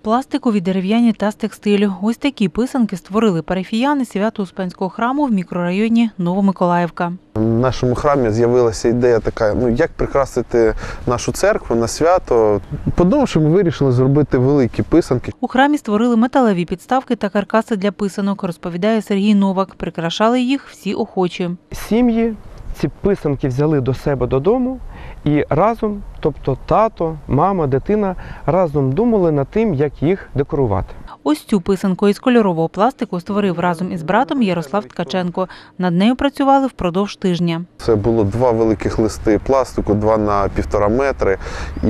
Пластикові, дерев'яні та з текстилю. Ось такі писанки створили парафіяни Свято-Успенського храму в мікрорайоні Новомиколаївка. В нашому храмі з'явилася ідея така, як прикрасити нашу церкву на свято. Подумавши, ми вирішили зробити великі писанки. У храмі створили металеві підставки та каркаси для писанок, розповідає Сергій Новак. Прикрашали їх всі охочі. Сім'ї ці писанки взяли до себе додому і разом, тобто тато, мама, дитина, разом думали над тим, як їх декорувати. Ось цю писанку із кольорового пластику створив разом із братом Ярослав Ткаченко. Над нею працювали впродовж тижня. Це було 2 великих листи пластику, 2 на 1,5 метри. І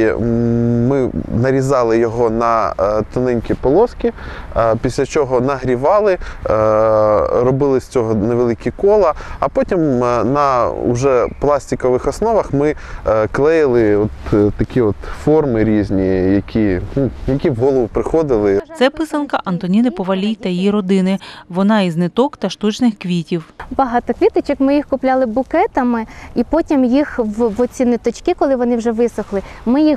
ми нарізали його на тоненькі полоски, після чого нагрівали, робили з цього невеликі кола, а потім на вже пластикових основах ми клеїли такі форми різні, які в голову приходили. Це писанка Антоніни Повалій та її родини. Вона із ниток та штучних квітів. Багато квіточок, ми їх купляли букетами, і потім їх в оці ниточки, коли вони вже висохли, ми їх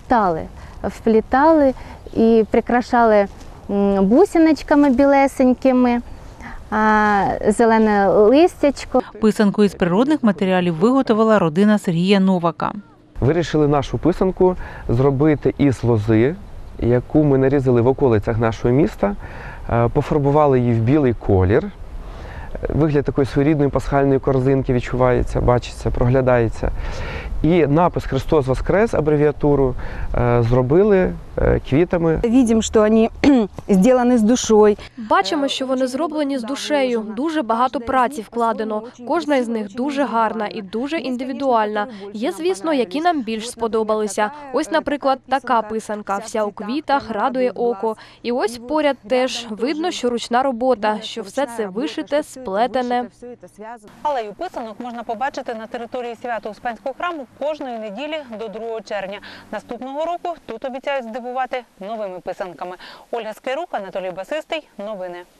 вплітали і прикрашали бусиночками білесенькими, зелене листячко. Писанку із природних матеріалів виготовила родина Сергія Новака. Вирішили нашу писанку зробити із лози, яку ми нарізали в околицях нашого міста, пофарбували її в білий колір. Вигляд такої своєрідної пасхальної корзинки відчувається, бачиться, проглядається. І напис «Христос Воскрес», абревіатуру, зробили квітами. Бачимо, що вони зроблені з душою. Бачимо, що вони зроблені з душею. Дуже багато праці вкладено. Кожна із них дуже гарна і дуже індивідуальна. Є, звісно, які нам більш сподобалися. Ось, наприклад, така писанка. Вся у квітах, радує око. І ось поряд теж видно, що ручна робота, що все це вишите, сплетене. Алею писанок можна побачити на території Свято-Успенського храму кожної неділі до 2 червня. Наступного року тут обіцяють здивувати новими писанками. Ольга Скайрук, Анатолій Басистий. Новини.